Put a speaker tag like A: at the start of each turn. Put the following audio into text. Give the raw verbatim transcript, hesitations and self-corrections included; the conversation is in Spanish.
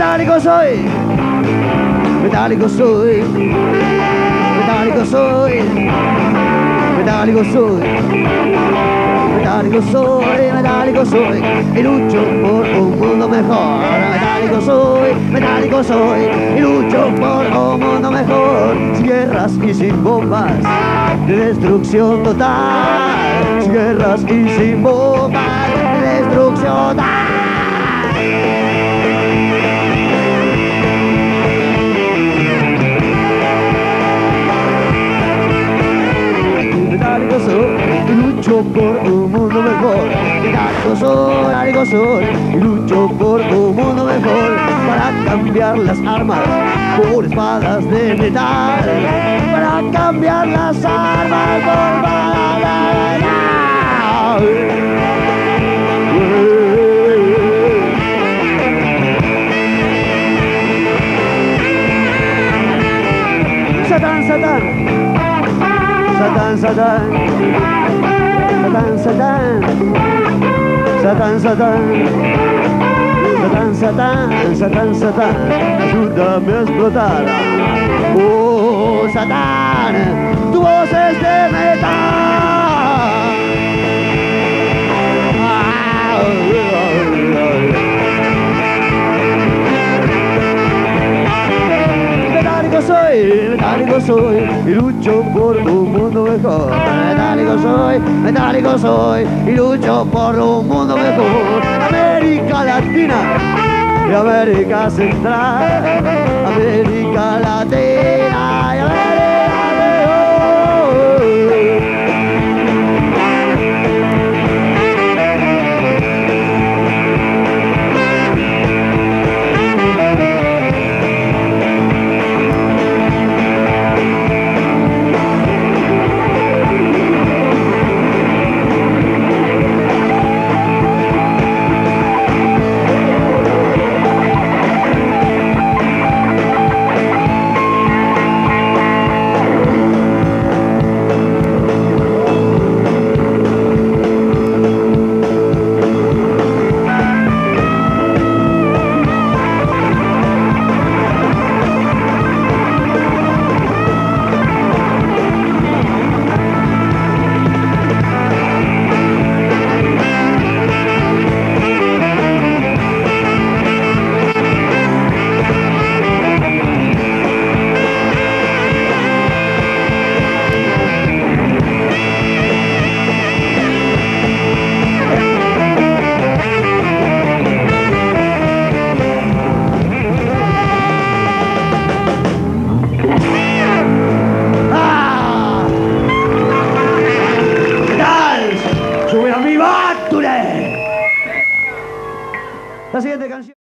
A: metálico soy, metálico soy, metálico soy, metálico soy, metálico soy, metálico soy, y lucho por un mundo mejor. Metálico soy, metálico soy, y lucho por un mundo mejor. Sin guerras y sin bombas de destrucción total, sin guerras y sin bombas de destrucción total. Metálico soy y lucho por un mundo mejor. Metálico soy, metálico soy y lucho por un mundo mejor. Para cambiar las armas por espadas de metal, para cambiar las armas por espadas de metal. Satán, Satán, Satán, Satán, Satán, Satán, Satán, Satán, Satán, Satán, Satán, Satán, ayúdame a explotar. Oh, Satán, tu voz es de metal. Metálico soy, metálico soy, y lucho por un mundo mejor. Metálico soy, metálico soy, y lucho por un mundo mejor. América Latina y América Central, América Latina y América Central. La siguiente canción.